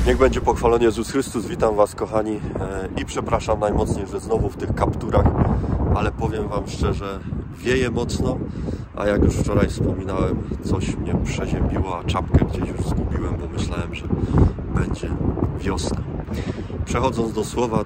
Niech będzie pochwalony Jezus Chrystus. Witam Was, kochani, i przepraszam najmocniej, że znowu w tych kapturach, ale powiem Wam szczerze, wieje mocno, a jak już wczoraj wspominałem, coś mnie przeziębiło, a czapkę gdzieś już zgubiłem, bo myślałem, że będzie wiosna. Przechodząc do słowa,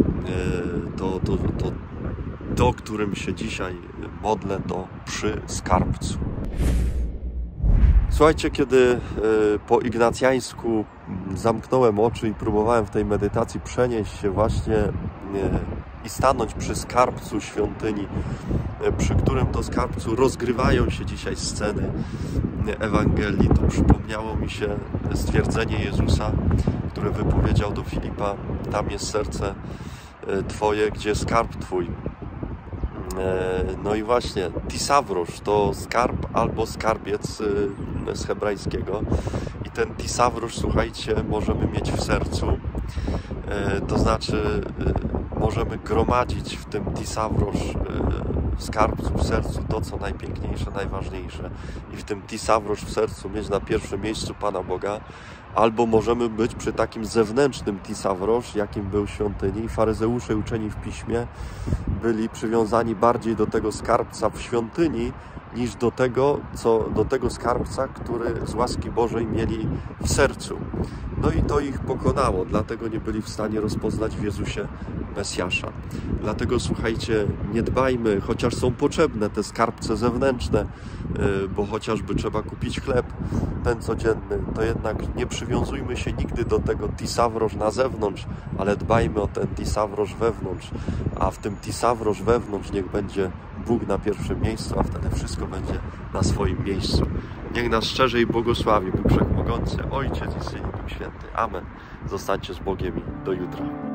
to którym się dzisiaj modlę, to przy skarbcu. Słuchajcie, kiedy po ignacjańsku zamknąłem oczy i próbowałem w tej medytacji przenieść się właśnie i stanąć przy skarbcu świątyni, przy którym to skarbcu rozgrywają się dzisiaj sceny Ewangelii, to przypomniało mi się stwierdzenie Jezusa, które wypowiedział do Filipa: tam jest serce Twoje, gdzie skarb Twój. No i właśnie, tisavrosz to skarb albo skarbiec z hebrajskiego. I ten tisavrosz, słuchajcie, możemy mieć w sercu. To znaczy, możemy gromadzić w tym tisavrosz, w skarbcu, w sercu to, co najpiękniejsze, najważniejsze. I w tym tisavrosz w sercu mieć na pierwszym miejscu Pana Boga. Albo możemy być przy takim zewnętrznym tisavrosz, jakim był w świątyni. Faryzeusze uczeni w piśmie byli przywiązani bardziej do tego skarbca w świątyni, niż do tego skarbca, który z łaski Bożej mieli w sercu. No i to ich pokonało, dlatego nie byli w stanie rozpoznać w Jezusie Mesjasza. Dlatego, słuchajcie, nie dbajmy, chociaż są potrzebne te skarbce zewnętrzne, bo chociażby trzeba kupić chleb, ten codzienny, to jednak nie przywiązujmy się nigdy do tego tisavrosz na zewnątrz, ale dbajmy o ten tisavrosz wewnątrz, a w tym tisavrosz wewnątrz niech będzie Bóg na pierwszym miejscu, a wtedy wszystko będzie na swoim miejscu. Niech nas szczerze i błogosławi Bóg Wszechmogący, Ojciec i Syn i Duch Święty. Amen. Zostańcie z Bogiem i do jutra.